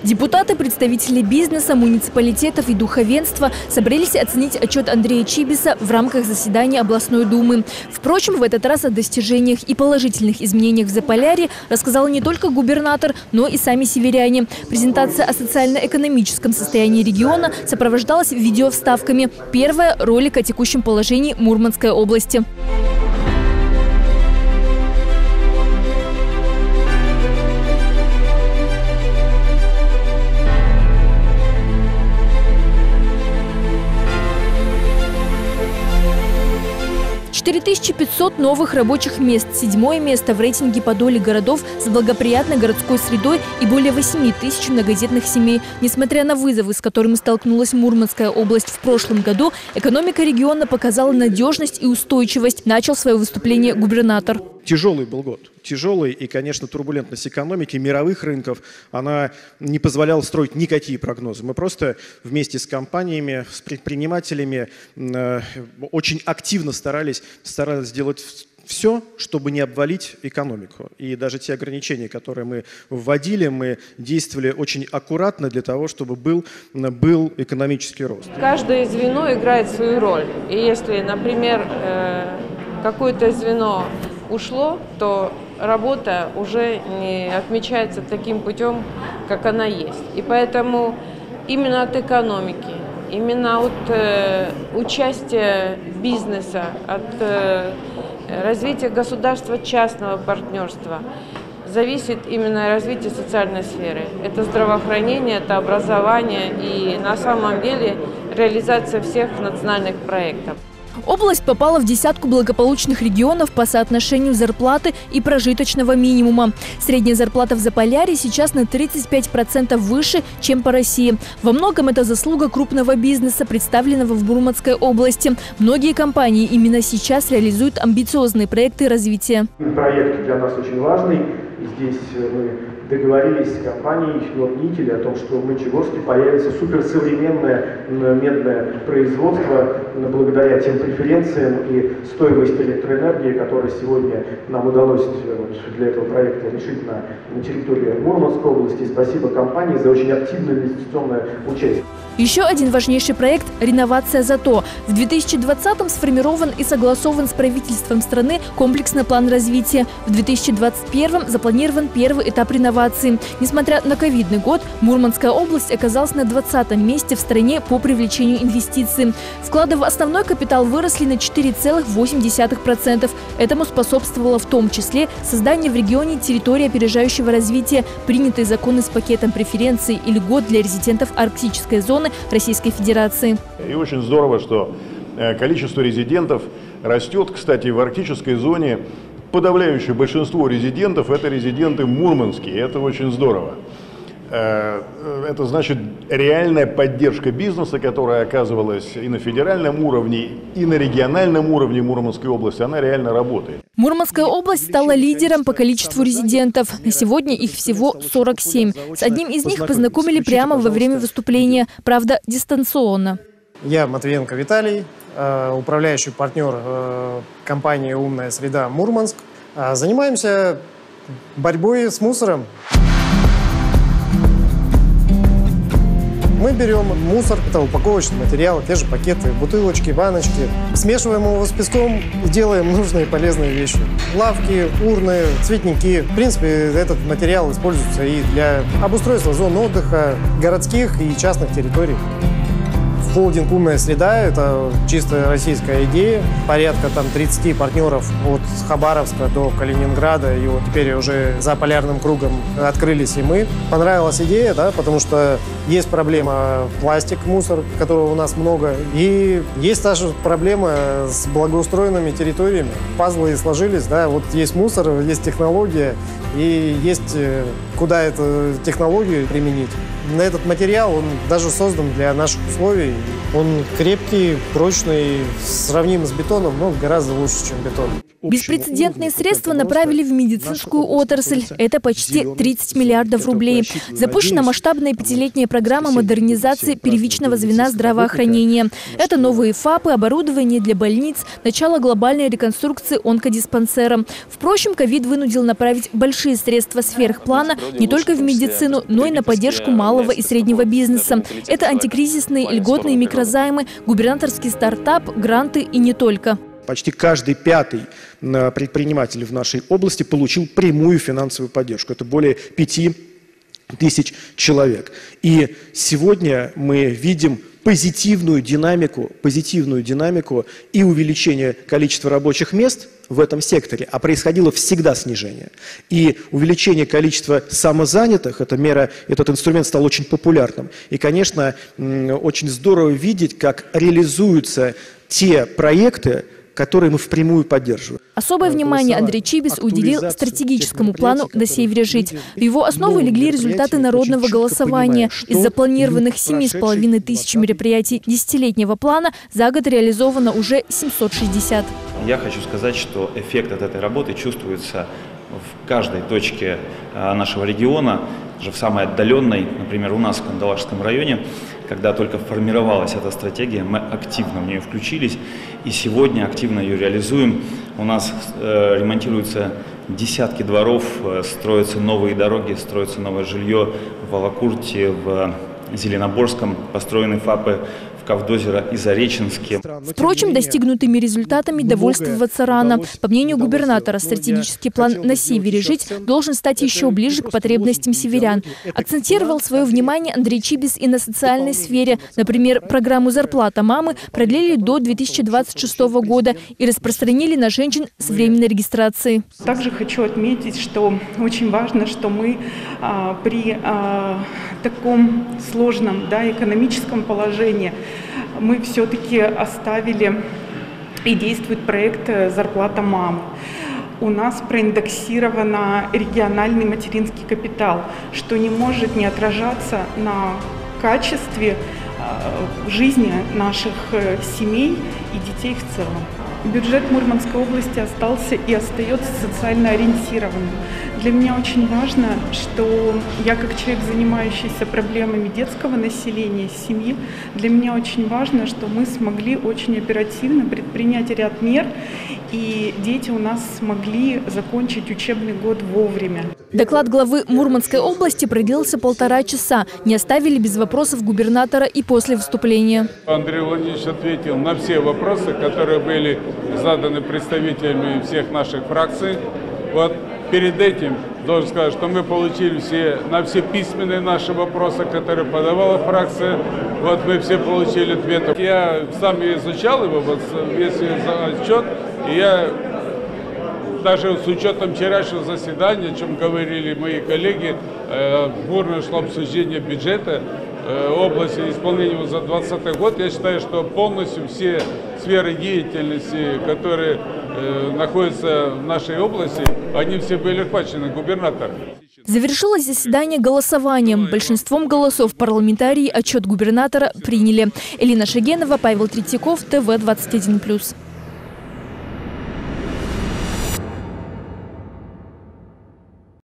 Депутаты, представители бизнеса, муниципалитетов и духовенства собрались оценить отчет Андрея Чибиса в рамках заседания областной думы. Впрочем, в этот раз о достижениях и положительных изменениях в Заполярье рассказал не только губернатор, но и сами северяне. Презентация о социально-экономическом состоянии региона сопровождалась видеовставками. Первая – ролик о текущем положении Мурманской области. 4500 новых рабочих мест, 7-е место в рейтинге по доле городов с благоприятной городской средой и более 8000 многодетных семей. Несмотря на вызовы, с которыми столкнулась Мурманская область в прошлом году, экономика региона показала надежность и устойчивость. Начал свое выступление губернатор. Тяжелый был год. Тяжелый, и, конечно, турбулентность экономики, мировых рынков, она не позволяла строить никакие прогнозы. Мы просто вместе с компаниями, с предпринимателями очень активно старались сделать все, чтобы не обвалить экономику. И даже те ограничения, которые мы вводили, мы действовали очень аккуратно для того, чтобы был экономический рост. Каждое звено играет свою роль. И если, например, какое-то звено ушло, то работа уже не отмечается таким путем, как она есть. И поэтому именно от экономики, именно от участия бизнеса, от развития государства частного партнерства зависит именно развитие социальной сферы. Это здравоохранение, это образование и на самом деле реализация всех национальных проектов. Область попала в десятку благополучных регионов по соотношению зарплаты и прожиточного минимума. Средняя зарплата в Заполярье сейчас на 35% выше, чем по России. Во многом это заслуга крупного бизнеса, представленного в Мурманской области. Многие компании именно сейчас реализуют амбициозные проекты развития. Проект для нас очень важный. Здесь мы договорились с компанией «Норнитель» о том, что в Мончегорске появится суперсовременное медное производство благодаря тем преференциям и стоимости электроэнергии, которые сегодня нам удалось для этого проекта решить на территории Мурманской области. Спасибо компании за очень активное инвестиционное участие. Еще один важнейший проект – реновация ЗАТО. В 2020-м сформирован и согласован с правительством страны комплексный план развития. В 2021-м запланирован первый этап реновации. Несмотря на ковидный год, Мурманская область оказалась на 20-м месте в стране по привлечению инвестиций. Вклады в основной капитал выросли на 4,8%. Этому способствовало в том числе создание в регионе территории опережающего развития, принятые законы с пакетом преференций и льгот для резидентов арктической зоны Российской Федерации. И очень здорово, что количество резидентов растет. Кстати, в арктической зоне подавляющее большинство резидентов – это резиденты мурманские. Это очень здорово. Это значит реальная поддержка бизнеса, которая оказывалась и на федеральном уровне, и на региональном уровне Мурманской области, она реально работает. Мурманская область стала лидером по количеству резидентов. На сегодня их всего 47. С одним из них познакомили прямо во время выступления, правда, дистанционно. Я Матвиенко Виталий, управляющий партнер компании «Умная среда Мурманск». Занимаемся борьбой с мусором. Мы берем мусор, это упаковочный материал, те же пакеты, бутылочки, баночки. Смешиваем его с песком и делаем нужные и полезные вещи. Лавки, урны, цветники. В принципе, этот материал используется и для обустройства зон отдыха, городских и частных территорий. Холдинг «Умная среда» – это чисто российская идея. Порядка 30 партнеров от Хабаровска до Калининграда. И вот теперь уже за полярным кругом открылись и мы. Понравилась идея, да, потому что есть проблема пластик, мусор, которого у нас много. И есть даже проблема с благоустроенными территориями. Пазлы сложились, да, вот есть мусор, есть технология, и есть куда эту технологию применить. Этот материал, он даже создан для наших условий. Он крепкий, прочный, сравним с бетоном, но гораздо лучше, чем бетон. Беспрецедентные средства направили в медицинскую отрасль. Это почти 30 миллиардов рублей. Запущена масштабная 5-летняя программа модернизации первичного звена здравоохранения. Это новые ФАПы, оборудование для больниц, начало глобальной реконструкции онкодиспансера. Впрочем, ковид вынудил направить большие средства сверх плана не только в медицину, но и на поддержку малого и среднего бизнеса. Это антикризисные льготные микрозаймы, губернаторский стартап, гранты и не только. Почти каждый 5-й предприниматель в нашей области получил прямую финансовую поддержку. Это более 5000 человек. И сегодня мы видим позитивную динамику и увеличение количества рабочих мест в этом секторе, а происходило всегда снижение. И увеличение количества самозанятых, этот инструмент стал очень популярным. И, конечно, очень здорово видеть, как реализуются те проекты, которые мы впрямую поддерживаем. Особое внимание Андрей Чибис уделил стратегическому плану «На севере жить». В его основу легли результаты народного голосования. Из запланированных 7,5 тысяч мероприятий десятилетнего плана за год реализовано уже 760. Я хочу сказать, что эффект от этой работы чувствуется в каждой точке нашего региона, даже в самой отдаленной, например, у нас в Кандалакшском районе, когда только формировалась эта стратегия, мы активно в нее включились и сегодня активно ее реализуем. У нас ремонтируются десятки дворов, строятся новые дороги, строится новое жилье в Алакурте, в Зеленоборском, построены ФАПы в Кавдозеро и Зареченске. Впрочем, достигнутыми результатами довольствоваться рано. По мнению губернатора, стратегический план «На севере жить» должен стать еще ближе к потребностям северян. Акцентировал свое внимание Андрей Чибис и на социальной сфере. Например, программу «Зарплата мамы» продлили до 2026 года и распространили на женщин с временной регистрацией. Также хочу отметить, что очень важно, что мы при таком сложном экономическом положении мы все-таки оставили и действует проект «Зарплата мамы». У нас проиндексирован региональный материнский капитал, что не может не отражаться на качестве жизни наших семей и детей в целом. Бюджет Мурманской области остался и остается социально ориентированным. Для меня очень важно, что я как человек, занимающийся проблемами детского населения, семьи, для меня очень важно, что мы смогли очень оперативно предпринять ряд мер, и дети у нас смогли закончить учебный год вовремя. Доклад главы Мурманской области продлился 1,5 часа. Не оставили без вопросов губернатора и после выступления. Андрей Владимирович ответил на все вопросы, которые были заданы представителями всех наших фракций. Вот перед этим должен сказать, что мы получили на все письменные наши вопросы, которые подавала фракция. Вот мы все получили ответы. Я сам изучал его, весь отчет, и я даже с учетом вчерашнего заседания, о чем говорили мои коллеги, бурно шло обсуждение бюджета области, исполнения его за 2020 год. Я считаю, что полностью все сферы деятельности, которые находятся в нашей области, они все были охвачены губернатором. Завершилось заседание голосованием. Большинством голосов парламентарии отчет губернатора приняли. Элина Шагенова, Павел Третьяков, ТВ 21+.